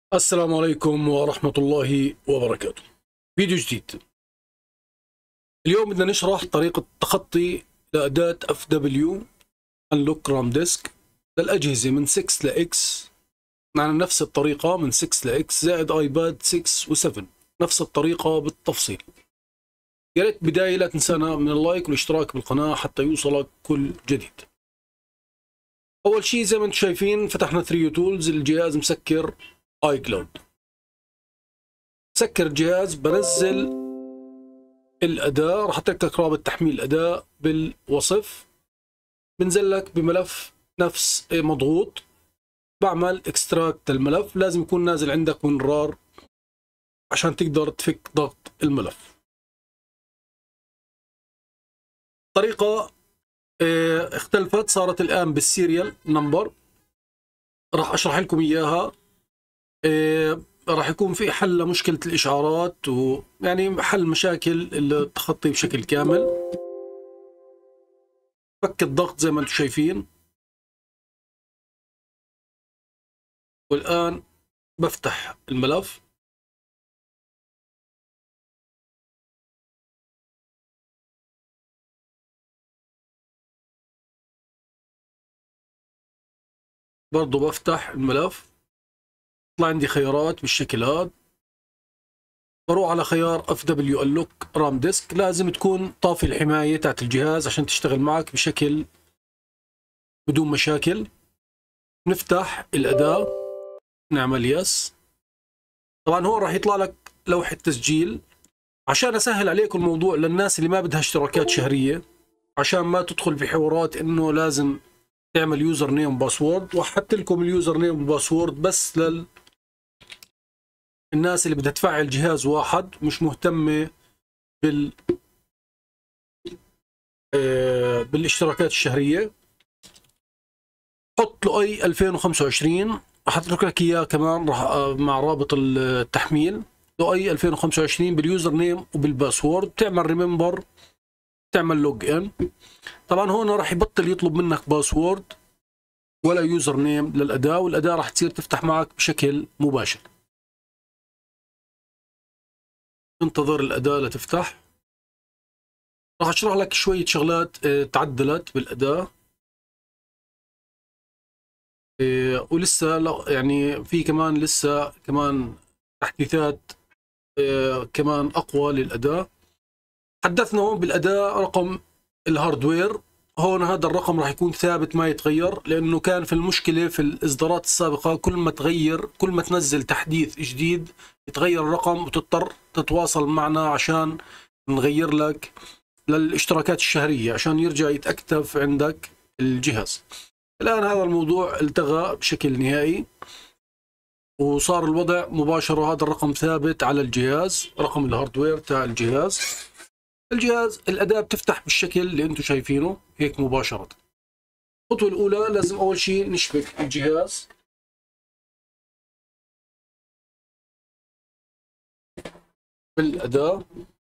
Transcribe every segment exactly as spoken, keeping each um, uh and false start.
السلام عليكم ورحمة الله وبركاته. فيديو جديد. اليوم بدنا نشرح طريقة تخطي لأداة اف دبليو Unlock RAM Disk للأجهزة من ستة ل X. معنا نفس الطريقة من ستة ل X زائد ايباد ستة و سبعة، نفس الطريقة بالتفصيل. يا ريت بداية لا تنسانا من اللايك والاشتراك بالقناة حتى يوصلك كل جديد. أول شيء زي ما انتم شايفين فتحنا ثري تولز، الجهاز مسكر اي كلاود. سكر الجهاز، بنزل الأداة، راح أترك لك رابط تحميل الأداة بالوصف. بنزل لك بملف نفس مضغوط، بعمل اكستراكت الملف، لازم يكون نازل عندك من رار عشان تقدر تفك ضغط الملف. طريقة اه اختلفت، صارت الآن بالسيريال نمبر، راح أشرح لكم إياها. اه راح يكون في حل لمشكلة الإشعارات، ويعني حل مشاكل التخطي بشكل كامل. فك الضغط زي ما انتم شايفين، والآن بفتح الملف. برضو بفتح الملف، طلع عندي خيارات بالشكل هذا. بروح على خيار اف دبليو Unlock RAM Disk، لازم تكون طافي الحماية تاعت الجهاز عشان تشتغل معك بشكل بدون مشاكل. نفتح الأداة، نعمل يس. طبعا هون راح يطلع لك لوحة تسجيل. عشان أسهل عليكم الموضوع للناس اللي ما بدها اشتراكات شهرية، عشان ما تدخل في حوارات إنه لازم تعمل يوزر نيم وباسورد، وحط لكم اليوزر نيم والباسورد بس لل الناس اللي بدها تفعل جهاز واحد مش مهتمة بال آه، بالاشتراكات الشهرية. حط له اي ألفين وخمسة وعشرين، راح اترك لك اياه كمان، راح آه، مع رابط التحميل. له اي ألفين وخمسة وعشرين باليوزر نيم وبالباسورد، تعمل ريمبر، تعمل لوج ان. طبعا هون راح يبطل يطلب منك باسورد ولا يوزر نيم للأداة، والأداة راح تصير تفتح معك بشكل مباشر. انتظر الأداة لتفتح. راح اشرح لك شوية شغلات آه، تعدلت بالأداة، آه، ولسه لا يعني في كمان لسه كمان تحديثات آه، كمان أقوى للأداة. حدثنا هون بالأداة رقم الهاردوير. هون هذا الرقم راح يكون ثابت ما يتغير، لأنه كان في المشكلة في الإصدارات السابقة كل ما تغير كل ما تنزل تحديث جديد يتغير الرقم، وتضطر تتواصل معنا عشان نغير لك للاشتراكات الشهرية عشان يرجع يتأكتف عندك الجهاز. الآن هذا الموضوع التغى بشكل نهائي، وصار الوضع مباشرة هذا الرقم ثابت على الجهاز، رقم الهاردوير تاع الجهاز. الجهاز الأداة بتفتح بالشكل اللي انتم شايفينه هيك مباشرة. الخطوة الأولى لازم أول شيء نشبك الجهاز بالأداة.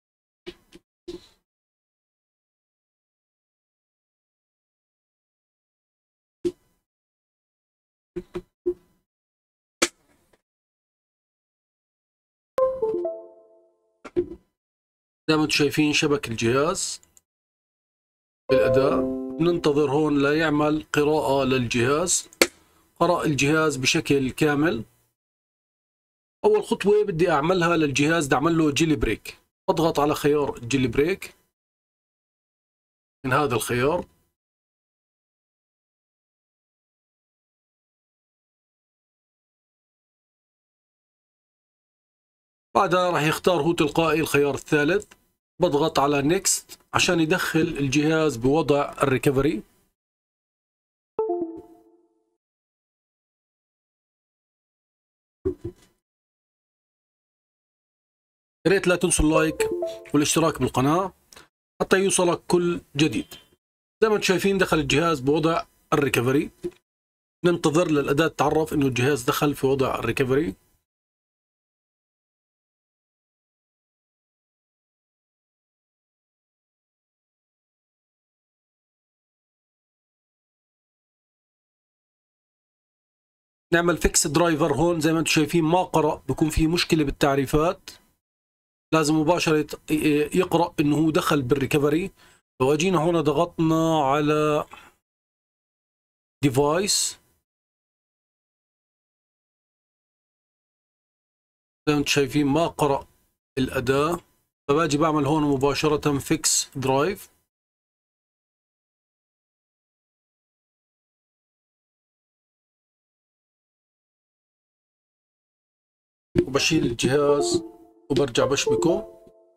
زي ما انتم شايفين شبك الجهاز بالأداة. بننتظر هون ليعمل قراءة للجهاز، قرأ الجهاز بشكل كامل. أول خطوة بدي أعملها للجهاز بدي أعمل له جيلي بريك. أضغط على خيار جيلي بريك من هذا الخيار. بعدها راح يختار هو تلقائي الخيار الثالث. بضغط على نيكست عشان يدخل الجهاز بوضع الريكفري. يا ريت لا تنسوا اللايك والاشتراك بالقناة حتى يوصلك كل جديد. زي ما انتم شايفين دخل الجهاز بوضع الريكفري. ننتظر للأداة تعرف انه الجهاز دخل في وضع الريكفري. نعمل فيكس درايفر هون زي ما انتم شايفين ما قرأ، بكون في مشكلة بالتعريفات، لازم مباشرة يقرأ انه هو دخل بالريكفري. لو اجينا هون ضغطنا على ديفايس زي ما انتم شايفين ما قرأ الأداة، فباجي بعمل هون مباشرة فيكس درايف. وبشيل الجهاز وبرجع بشبكه،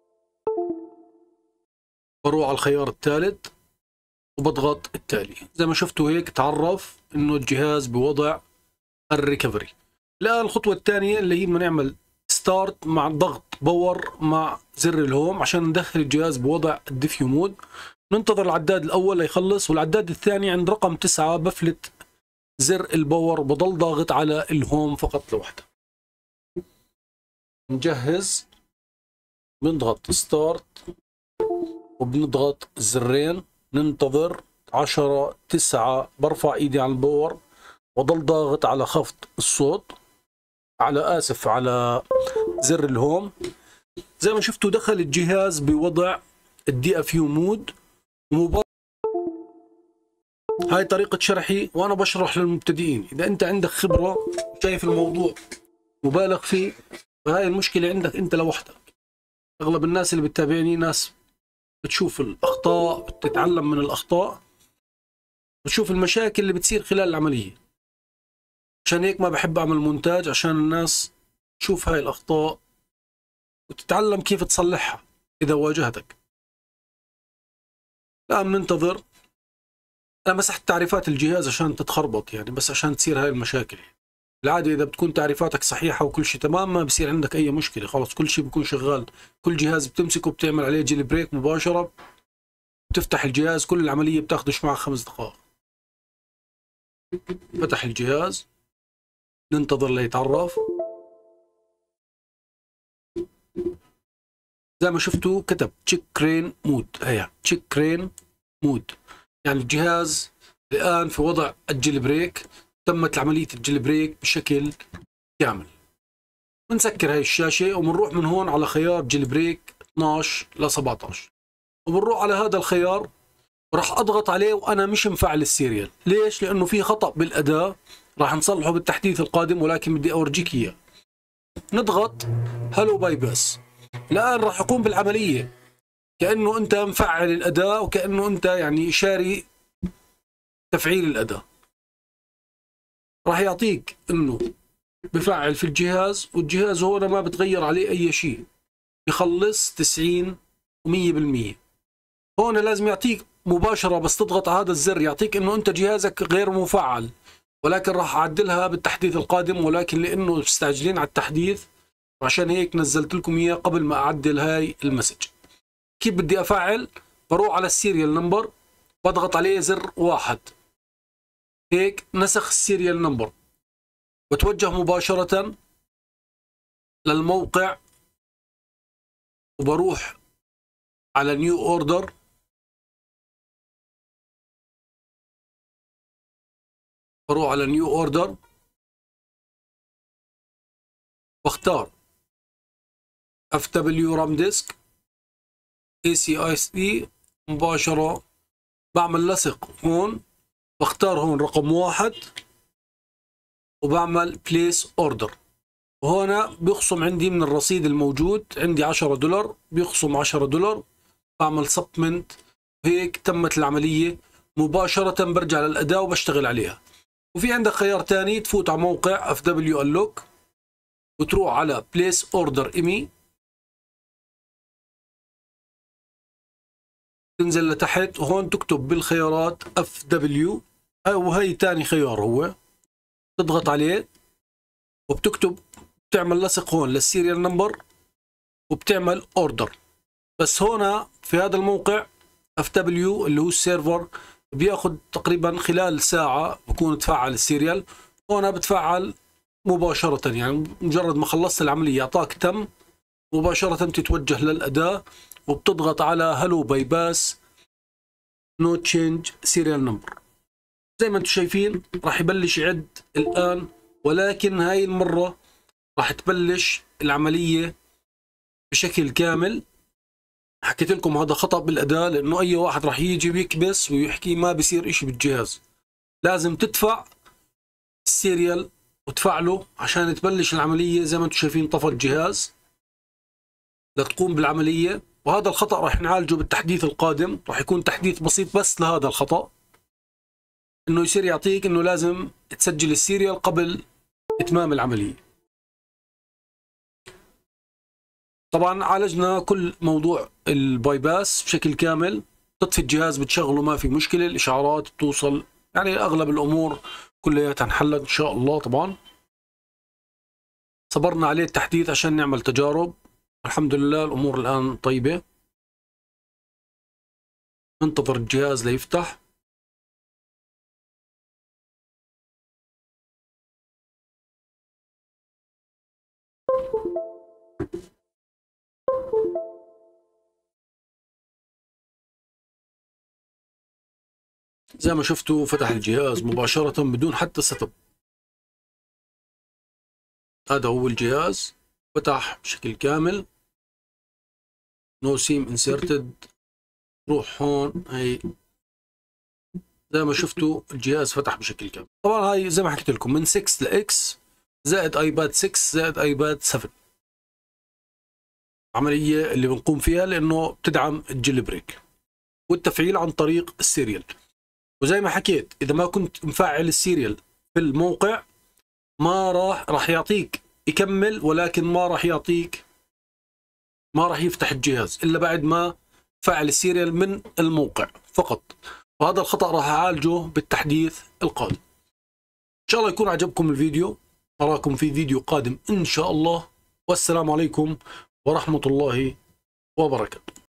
بروح على الخيار الثالث وبضغط التالي. زي ما شفتوا هيك تعرف انه الجهاز بوضع الريكفري. الآن الخطوة الثانية اللي هي بدنا نعمل ستارت مع ضغط باور مع زر الهوم عشان ندخل الجهاز بوضع الديفيو مود. ننتظر العداد الأول ليخلص، والعداد الثاني عند رقم تسعة بفلت زر الباور وبضل ضاغط على الهوم فقط لوحده. نجهز، بنضغط ستارت وبنضغط الزرين، ننتظر عشرة تسعة، برفع ايدي على الباور وضل ضاغط على خفض الصوت، على آسف على زر الهوم. زي ما شفتوا دخل الجهاز بوضع الدي اف يو مود. هاي طريقة شرحي وانا بشرح للمبتدئين. اذا انت عندك خبرة شايف الموضوع مبالغ فيه فهاي المشكلة عندك انت لوحدك. اغلب الناس اللي بتتابعني ناس بتشوف الاخطاء، بتتعلم من الاخطاء، بتشوف المشاكل اللي بتصير خلال العملية. عشان هيك ما بحب اعمل مونتاج، عشان الناس تشوف هاي الاخطاء وتتعلم كيف تصلحها اذا واجهتك. الان ننتظر. انا مسحت تعريفات الجهاز عشان تتخربط يعني، بس عشان تصير هاي المشاكل. بالعاده اذا بتكون تعريفاتك صحيحه وكل شيء تمام ما بصير عندك اي مشكله، خلص كل شيء بيكون شغال. كل جهاز بتمسكه بتعمل عليه جيل بريك مباشره، بتفتح الجهاز، كل العمليه بتاخذش معك خمس دقائق. فتح الجهاز، ننتظر ليتعرف. زي ما شفتوا كتب تشيك كرين مود، هي تشيك كرين مود، يعني الجهاز الآن في وضع الجيل بريك، تمت عملية الجيل بريك بشكل كامل. بنسكر هاي الشاشة وبنروح من هون على خيار جيل بريك اثنعش ل سبعطعش، وبنروح على هذا الخيار راح اضغط عليه وانا مش مفعل السيريال. ليش؟ لانه في خطأ بالأداة راح نصلحه بالتحديث القادم، ولكن بدي اورجيك اياه. نضغط هلو باي باس. الآن راح يقوم بالعملية كأنه أنت مفعل الأداة، وكأنه أنت يعني شاري تفعيل الأداة. راح يعطيك أنه بفعل في الجهاز، والجهاز هون ما بتغير عليه أي شيء، يخلص تسعين ومية بالمية. هون لازم يعطيك مباشرة بس تضغط على هذا الزر يعطيك أنه أنت جهازك غير مفعل، ولكن راح أعدلها بالتحديث القادم. ولكن لأنه مستعجلين على التحديث وعشان هيك نزلت لكم إياه قبل ما أعدل هاي المسج. كيف بدي أفعل؟ بروح على السيريال نمبر، بضغط عليه زر واحد، هيك نسخ السيريال نمبر، بتوجه مباشرة للموقع وبروح على نيو اوردر، بروح على نيو اوردر واختار اف دبليو رام ديسك اي سي اي سي مباشرة. بعمل لصق هون، بختار هون رقم واحد وبعمل بليس اوردر، وهنا بيخصم عندي من الرصيد الموجود عندي عشرة دولار، بيخصم عشرة دولار. بعمل سبمنت، هيك تمت العملية مباشرة. برجع للأداة وبشتغل عليها. وفي عندك خيار ثاني، تفوت على موقع اف دبليو انلوك وتروح على بليس اوردر ايمي، تنزل لتحت وهون تكتب بالخيارات اف دبليو، وهي ثاني خيار هو، تضغط عليه وبتكتب، بتعمل لصق هون للسيريال نمبر وبتعمل اوردر. بس هنا في هذا الموقع اف دبليو اللي هو السيرفر بياخذ تقريبا خلال ساعة بكون تفعل السيريال. هنا بتفعل مباشرة، يعني مجرد ما خلصت العملية يعطاك تم، مباشرة تتوجه للأداة وبتضغط على هلو باي باس نو تشينج سيريال نمبر. زي ما انتم شايفين راح يبلش يعد الآن ولكن هاي المرة راح تبلش العملية بشكل كامل. حكيت لكم هذا خطأ بالأداء، لأنه أي واحد راح يجي بيكبس ويحكي ما بيصير إشي بالجهاز. لازم تدفع السيريال وتفعله عشان تبلش العملية. زي ما انتم شايفين طفى الجهاز لتقوم بالعملية، وهذا الخطأ راح نعالجه بالتحديث القادم. راح يكون تحديث بسيط بس لهذا الخطأ، انه يصير يعطيك انه لازم تسجل السيريال قبل اتمام العملية. طبعا عالجنا كل موضوع الباي باس بشكل كامل. تطفي الجهاز بتشغله ما في مشكلة، الاشعارات بتوصل، يعني اغلب الامور كلياتها انحلت ان شاء الله. طبعا صبرنا عليه التحديث عشان نعمل تجارب. الحمد لله الامور الان طيبة. ننتظر الجهاز ليفتح. زي ما شفتوا فتح الجهاز مباشرة بدون حتى سيت اب. هذا هو الجهاز فتح بشكل كامل. نو سيم انسرتد. روح هون، هي زي ما شفتوا الجهاز فتح بشكل كامل. طبعا هاي زي ما حكيت لكم من ستة لاكس زائد ايباد ستة زائد ايباد سبعة. عملية اللي بنقوم فيها لانه بتدعم الجيل بريك والتفعيل عن طريق السيريال. وزي ما حكيت اذا ما كنت مفعل السيريال في الموقع ما راح راح يعطيك يكمل، ولكن ما راح يعطيك ما راح يفتح الجهاز الا بعد ما تفعل السيريال من الموقع فقط. وهذا الخطأ راح اعالجه بالتحديث القادم. ان شاء الله يكون عجبكم الفيديو. اراكم في فيديو قادم ان شاء الله، والسلام عليكم ورحمة الله وبركاته.